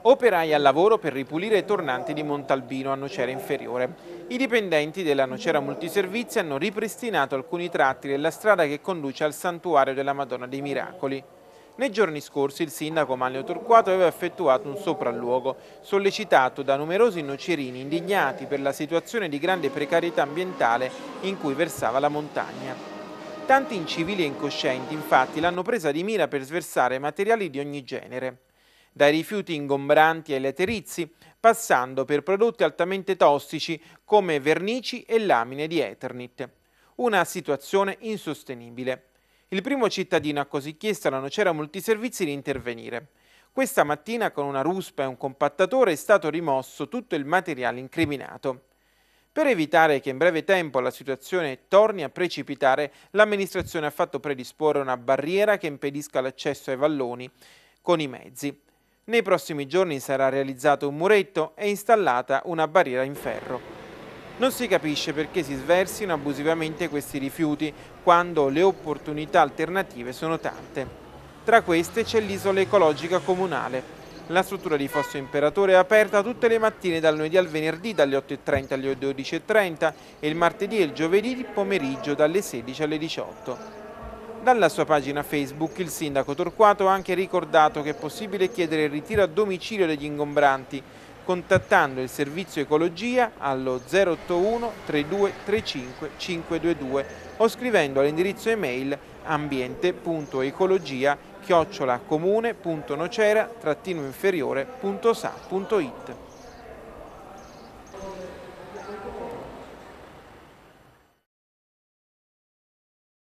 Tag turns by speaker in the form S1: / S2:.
S1: Operai al lavoro per ripulire i tornanti di Montalbino a Nocera Inferiore. I dipendenti della Nocera Multiservizi hanno ripristinato alcuni tratti della strada che conduce al santuario della Madonna dei Miracoli. Nei giorni scorsi il sindaco Manlio Torquato aveva effettuato un sopralluogo, sollecitato da numerosi nocerini indignati per la situazione di grande precarietà ambientale in cui versava la montagna. Tanti incivili e incoscienti infatti l'hanno presa di mira per sversare materiali di ogni genere, dai rifiuti ingombranti ai laterizi, passando per prodotti altamente tossici come vernici e lamine di Eternit. Una situazione insostenibile. Il primo cittadino ha così chiesto alla Nocera Multiservizi di intervenire. Questa mattina con una ruspa e un compattatore è stato rimosso tutto il materiale incriminato. Per evitare che in breve tempo la situazione torni a precipitare, l'amministrazione ha fatto predisporre una barriera che impedisca l'accesso ai valloni con i mezzi. Nei prossimi giorni sarà realizzato un muretto e installata una barriera in ferro. Non si capisce perché si sversino abusivamente questi rifiuti quando le opportunità alternative sono tante. Tra queste c'è l'isola ecologica comunale. La struttura di Fosso Imperatore è aperta tutte le mattine dal lunedì al venerdì dalle 8:30 alle 12:30 e il martedì e il giovedì pomeriggio dalle 16 alle 18. Dalla sua pagina Facebook il sindaco Torquato ha anche ricordato che è possibile chiedere il ritiro a domicilio degli ingombranti contattando il servizio ecologia allo 081 32 35 522 o scrivendo all'indirizzo email ambiente.ecologia@comune.nocera-inferiore.sa.it.